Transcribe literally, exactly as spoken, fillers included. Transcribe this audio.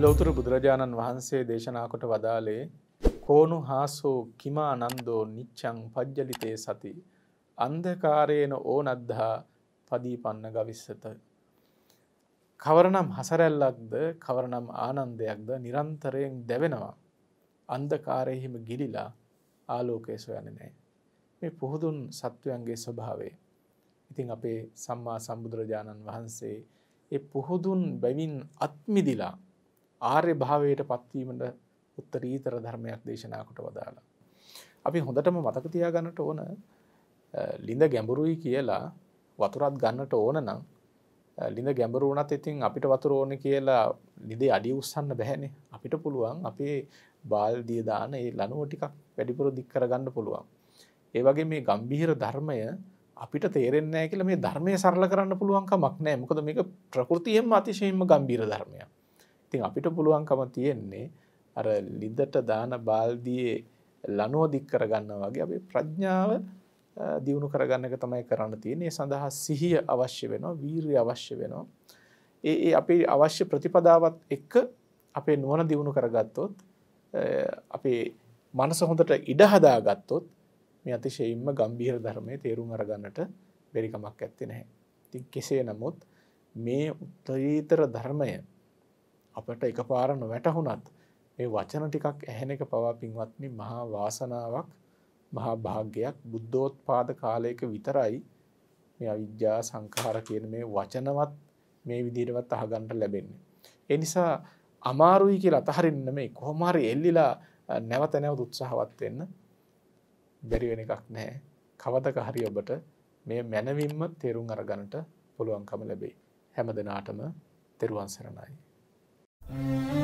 ලෞතර බුදුරජාණන් වහන්සේ දේශනා කොට වදාළේ කෝණු හාසෝ කිමා නන්දෝ නිච්ඡං පජ්ජලිතේ සති අන්ධකාරේන ඕනද්ධා පදීපන්න ගවිස්සත. කවරනම් හසරැල්ලක්ද කවරනම් ආනන්දයක්ද නිරන්තරයෙන් දැවෙනවා අන්ධකාරයෙහිම ගිලිලා ආලෝකය සොයන්නේ නැහැ. මේ පුහුදුන් සත්වයන්ගේ ස්වභාවය. ඉතින් අපේ සම්මා සම්බුදුරජාණන් වහන්සේ ඒ පුහුදුන් බැවින් අත්මිදිලා ආර්ය භාවයට පත්වීමට උත්තරීතර ධර්මයක් දේශනා කොට වදාලා. අපි හොඳටම මතක තියාගන්නට ඕන ලිඳ ගැඹුරුයි කියලා වතුරත් ගන්නට ඕන නම් ලිඳ ගැඹුරු වුණත් ඉතින් අපිට වතුර ඕනේ කියලා ලිඳේ අඩිය උස්සන්න බෑනේ. අපිට පුළුවන් අපේ බාල්දිය දාන ඒ ලණුව ටිකක් වැඩිපුර දික් කරගන්න පුළුවන්. ඒ වගේ මේ ගම්භීර ධර්මය අපිට තේරෙන්නේ නැහැ කියලා මේ ධර්මයේ සරල කරන්න පුළුවන් කමක් නැහැ. මොකද මේක ප්‍රകൃතියෙන්ම අතිශයින්ම ගම්භීර ධර්මයක්. ඉතින් අපිට පුළුවන්කම තියෙන්නේ අර ලිඳට දාන බාල්දියේ ලණුව දික් කරගන්නවා වගේ අපේ ප්‍රඥාව දියුණු කරගන්න එක තමයි කරන්න තියෙන්නේ. ඒ සඳහා සිහිය අවශ්‍ය වෙනවා, වීරිය අවශ්‍ය වෙනවා. ඒ ඒ අපේ අවශ්‍ය ප්‍රතිපදාවත් එක්ක අපේ නුවණ දියුණු කරගත්තොත් අපේ මනස හොඳට ඉඩ හදාගත්තොත් මේ අතිශයින්ම ගම්භීර ධර්මයේ තේරුම් අරගන්නට බැරි කමක් නැත්තේ නැහැ. ඉතින් කෙසේ නමුත් මේ උත්තරීතර ධර්මය අපට එකපාර නොවැටහුණත් මේ වචන ටිකක් ඇහෙන එක පවා පින්වත්නි මහා වාසනාවක්, මහා භාග්‍යයක්. බුද්ධෝත්පාද කාලයක විතරයි මේ අවිජ්ජා සංඛාර කියන මේ වචනවත් මේ විදිහටවත් අහගන්න ලැබෙන්නේ. ඒ නිසා අමාරුයි කියලා අතහරින්න නෙමෙයි, කොහොම හරි එල්ලිලා නැවත නැවත උත්සාහවත් වෙන්න. බැරි වෙන එකක් නැහැ. කවදක හරි ඔබට මේ මනවින්ම තේරුම් අරගන්නට පුළුවන්කම ලැබෙයි. හැම දිනාටම තෙරුවන් සරණයි.